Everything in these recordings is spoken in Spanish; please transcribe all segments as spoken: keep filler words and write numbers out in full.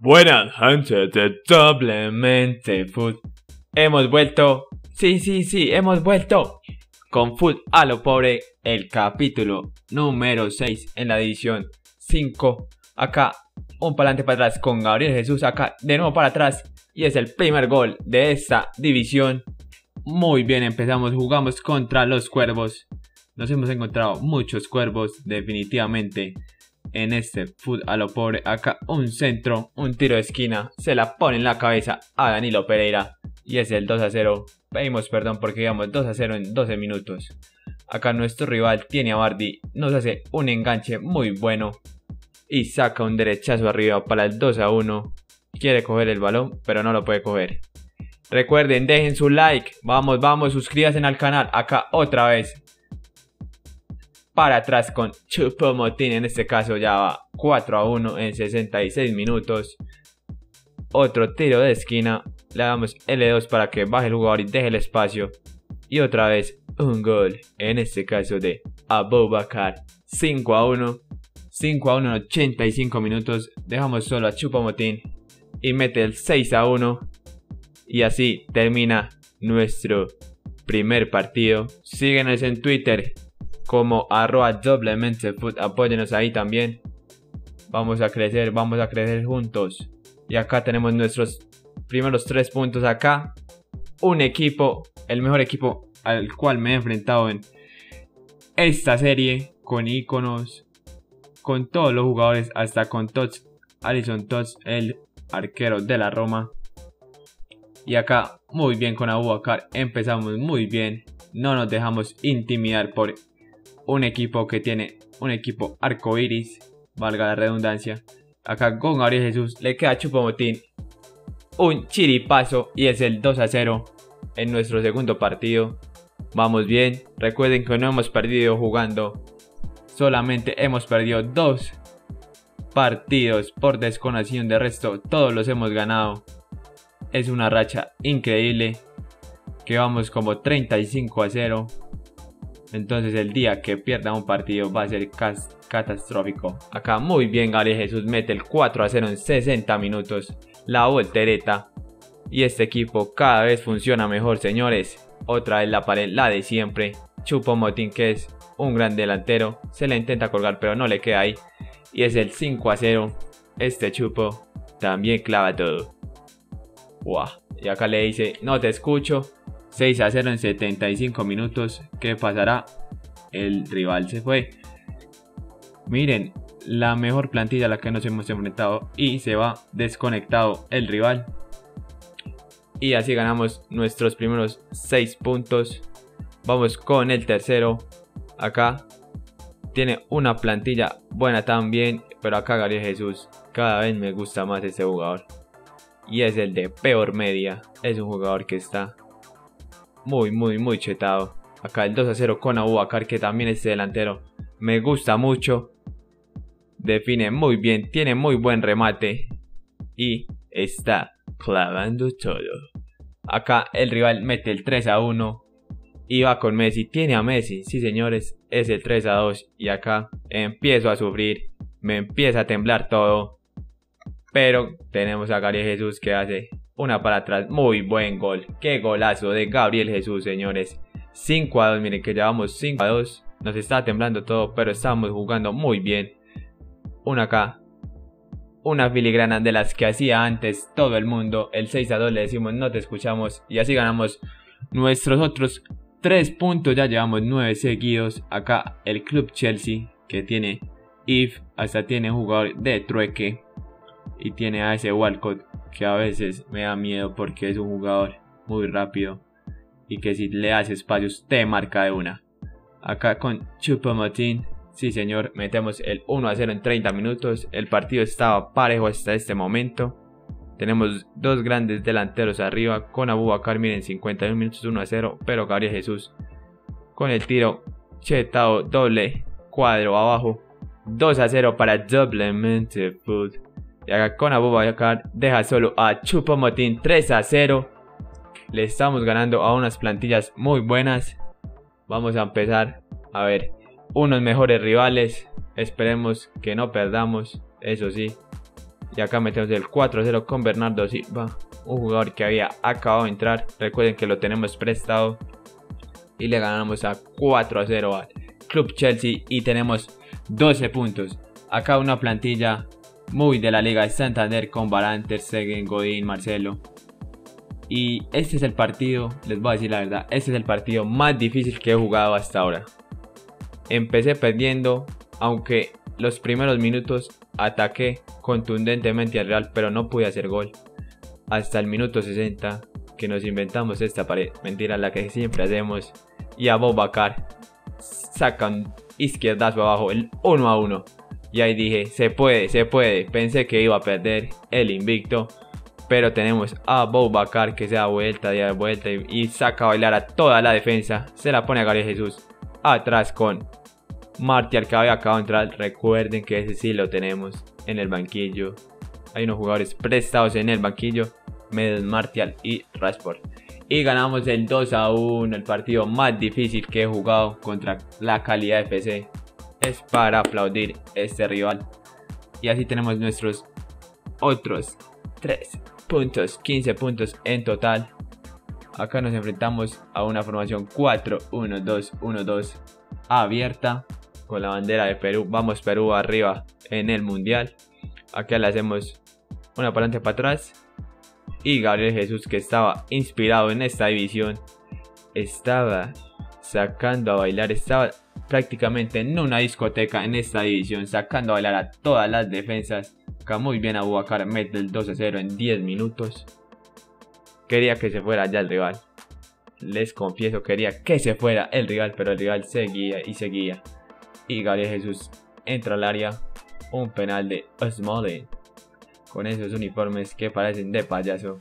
Buenas gente de Doblemente Food. Hemos vuelto, sí, sí, sí, hemos vuelto con Food a lo pobre, el capítulo número seis en la edición cinco. Acá, un para adelante para atrás con Gabriel Jesús, acá de nuevo para atrás. Y es el primer gol de esta división. Muy bien, empezamos, jugamos contra los Cuervos. Nos hemos encontrado muchos cuervos, definitivamente. En este Food a lo pobre, acá un centro, un tiro de esquina, se la pone en la cabeza a Danilo Pereira y es el dos a cero. Pedimos perdón porque íbamos dos a cero en doce minutos. Acá nuestro rival tiene a Bardi, nos hace un enganche muy bueno y saca un derechazo arriba para el dos a uno. Quiere coger el balón pero no lo puede coger. Recuerden, dejen su like, vamos, vamos, suscríbanse al canal. Acá otra vez para atrás con Choupo-Moting, en este caso ya va cuatro a uno en sesenta y seis minutos. Otro tiro de esquina, le damos L dos para que baje el jugador y deje el espacio. Y otra vez un gol, en este caso de Aboubakar. cinco a uno, cinco a uno en ochenta y cinco minutos. Dejamos solo a Choupo-Moting y mete el seis a uno. Y así termina nuestro primer partido. Síguenos en Twitter como arroba Doblemente Food, apóyenos ahí también. Vamos a crecer, vamos a crecer juntos. Y acá tenemos nuestros primeros tres puntos. Acá un equipo, el mejor equipo al cual me he enfrentado en esta serie, con iconos, con todos los jugadores, hasta con Tots, Alisson Tots, el arquero de la Roma. Y acá muy bien con Aboubakar, empezamos muy bien, no nos dejamos intimidar por un equipo que tiene un equipo arcoiris, valga la redundancia. Acá con Gabriel Jesús le queda a Choupo-Moting un chiripazo y es el dos a cero en nuestro segundo partido. Vamos bien, recuerden que no hemos perdido jugando, solamente hemos perdido dos partidos por desconexión, de resto todos los hemos ganado. Es una racha increíble que vamos como treinta y cinco a cero. Entonces el día que pierda un partido va a ser catastrófico. Acá muy bien Gabriel Jesús mete el cuatro a cero en sesenta minutos. La voltereta. Y este equipo cada vez funciona mejor, señores. Otra vez la pared, la de siempre. Choupo-Moting, que es un gran delantero, se le intenta colgar pero no le queda ahí. Y es el cinco a cero. Este Chupo también clava todo. Wow. Y acá le dice, no te escucho. seis a cero en setenta y cinco minutos. ¿Qué pasará? El rival se fue. Miren, la mejor plantilla a la que nos hemos enfrentado. Y se va desconectado el rival. Y así ganamos nuestros primeros seis puntos. Vamos con el tercero. Acá tiene una plantilla buena también. Pero acá Gabriel Jesús, cada vez me gusta más este jugador. Y es el de peor media. Es un jugador que está muy muy muy chetado. Acá el dos a cero con Aboubakar, que también es delantero, me gusta mucho. Define muy bien, tiene muy buen remate y está clavando todo. Acá el rival mete el tres a uno y va con Messi. Tiene a Messi, sí señores, es el tres a dos. Y acá empiezo a sufrir, me empieza a temblar todo. Pero tenemos a Gabriel Jesús que hace una para atrás, muy buen gol. Qué golazo de Gabriel Jesús, señores. cinco a dos, miren que llevamos cinco a dos. Nos está temblando todo, pero estamos jugando muy bien. Una acá, una filigrana de las que hacía antes todo el mundo. El seis a dos le decimos no te escuchamos. Y así ganamos nuestros otros tres puntos. Ya llevamos nueve seguidos. Acá el Club Chelsea, que tiene I F, hasta tiene jugador de trueque. Y tiene a ese Walcott, que a veces me da miedo porque es un jugador muy rápido y que si le hace espacios te marca de una. Acá con Choupo-Moting, sí señor, metemos el uno a cero en treinta minutos. El partido estaba parejo hasta este momento. Tenemos dos grandes delanteros arriba con Aboubakar, miren, cincuenta y uno minutos, uno a cero. Pero Gabriel Jesús con el tiro chetado, doble cuadro abajo, dos a cero para Doblemente Food. Y acá con Aboubakar deja solo a Choupo-Moting, tres a cero. Le estamos ganando a unas plantillas muy buenas. Vamos a empezar a ver unos mejores rivales. Esperemos que no perdamos, eso sí. Y acá metemos el cuatro a cero con Bernardo Silva, un jugador que había acabado de entrar. Recuerden que lo tenemos prestado. Y le ganamos a cuatro a cero al Club Chelsea y tenemos doce puntos. Acá una plantilla muy de la Liga de Santander con Varane, Ter Stegen, Godín, Marcelo. Y este es el partido, les voy a decir la verdad, este es el partido más difícil que he jugado hasta ahora. Empecé perdiendo, aunque los primeros minutos ataqué contundentemente al Real, pero no pude hacer gol. Hasta el minuto sesenta, que nos inventamos esta pared, mentira, la que siempre hacemos. Y Aboubakar saca un izquierdazo abajo, el uno a uno. Y ahí dije, se puede, se puede. Pensé que iba a perder el invicto, pero tenemos a Aboubakar que se da vuelta, da vuelta y, y saca a bailar a toda la defensa. Se la pone a Gabriel Jesús atrás con Martial, que había acabado de entrar. Recuerden que ese sí lo tenemos en el banquillo. Hay unos jugadores prestados en el banquillo, Medel, Martial y Rashford. Y ganamos el dos a uno, el partido más difícil que he jugado contra la calidad F C. Es para aplaudir este rival. Y así tenemos nuestros otros tres puntos, quince puntos en total. Acá nos enfrentamos a una formación cuatro uno dos uno dos abierta con la bandera de Perú. Vamos Perú arriba en el mundial. Acá le hacemos una para adelante, para atrás. Y Gabriel Jesús, que estaba inspirado en esta división, estaba sacando a bailar, estaba prácticamente en una discoteca en esta división, sacando a bailar a todas las defensas. Acá muy bien Aboubakar mete el dos a cero en diez minutos. Quería que se fuera ya el rival. Les confieso, quería que se fuera el rival, pero el rival seguía y seguía. Y Gabriel Jesús entra al área. Un penal de Smalling. Con esos uniformes que parecen de payaso.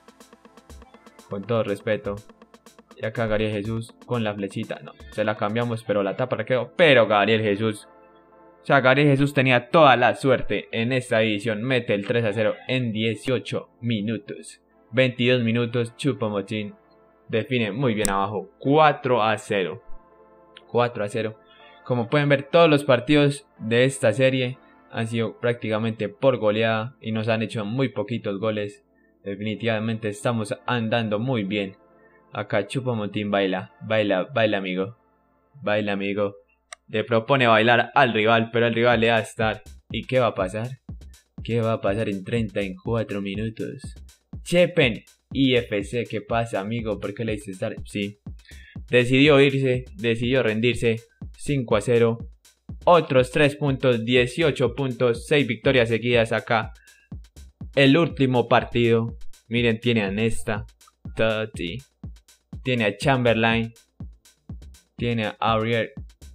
Con todo respeto. Y acá Gabriel Jesús con la flechita. No, se la cambiamos, pero la tapa la quedó. Pero Gabriel Jesús. O sea, Gabriel Jesús tenía toda la suerte en esta división. Mete el tres a cero en dieciocho minutos. veintidós minutos. Choupo-Moting define muy bien abajo. cuatro a cero. cuatro a cero. Como pueden ver, todos los partidos de esta serie han sido prácticamente por goleada y nos han hecho muy poquitos goles. Definitivamente estamos andando muy bien. Acá Choupo-Moting baila, baila, baila amigo. Baila amigo. Le propone bailar al rival, pero el rival le va a estar. ¿Y qué va a pasar? ¿Qué va a pasar en treinta y cuatro minutos? Chepen I F C, ¿qué pasa amigo? ¿Por qué le hiciste estar? Sí. Decidió irse, decidió rendirse. cinco a cero. Otros tres puntos, dieciocho puntos, seis victorias seguidas acá. El último partido. Miren, tiene a Nesta, Totti, tiene a Chamberlain, tiene a Aurier.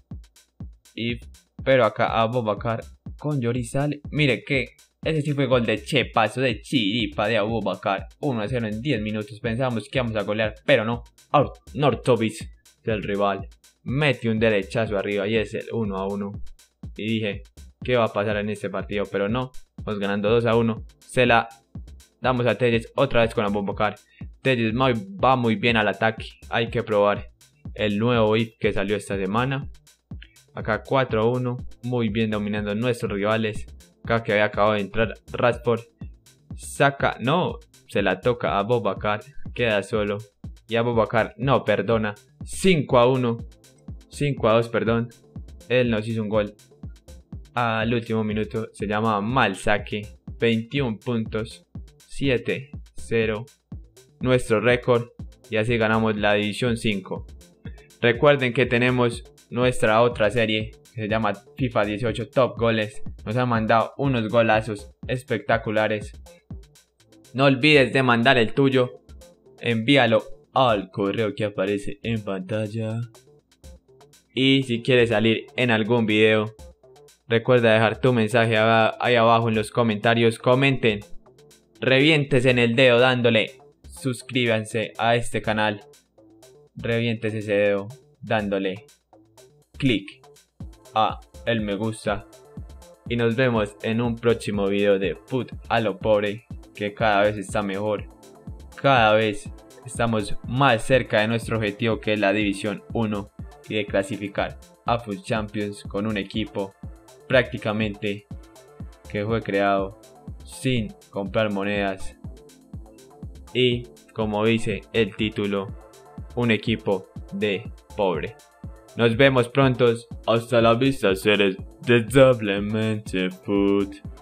Y, pero acá a Aboubakar con Yorizale. Mire que ese sí fue gol de chepazo, de chiripa de Aboubakar. uno a cero en diez minutos. Pensábamos que íbamos a golear, pero no. Arnautovic del rival mete un derechazo arriba y es el uno a uno. Y dije, ¿qué va a pasar en este partido? Pero no, vamos ganando dos a uno. Se la damos a Telles otra vez con Aboubakar. Telles va muy bien al ataque. Hay que probar el nuevo I F que salió esta semana. Acá cuatro a uno. Muy bien dominando nuestros rivales. Acá que había acabado de entrar Rashford. Saca, no, se la toca a Aboubakar. Queda solo. Y Aboubakar no perdona. cinco a uno. cinco a dos, perdón. Él nos hizo un gol al último minuto. Se llama mal saque. veintiún puntos. siete a cero. Nuestro récord. Y así ganamos la división cinco. Recuerden que tenemos nuestra otra serie que se llama FIFA dieciocho Top Goles. Nos han mandado unos golazos espectaculares. No olvides de mandar el tuyo. Envíalo al correo que aparece en pantalla. Y si quieres salir en algún video, recuerda dejar tu mensaje ahí abajo en los comentarios. Comenten, reviéntese en el dedo dándole suscríbanse a este canal. Reviéntese ese dedo dándole clic a el me gusta. Y nos vemos en un próximo video de Foot a lo pobre, que cada vez está mejor. Cada vez estamos más cerca de nuestro objetivo, que es la división uno. Y de clasificar a Foot Champions con un equipo prácticamente que fue creado sin comprar monedas. Y como dice el título, un equipo de pobre. Nos vemos pronto. Hasta la vista, seres de Doblemente Food.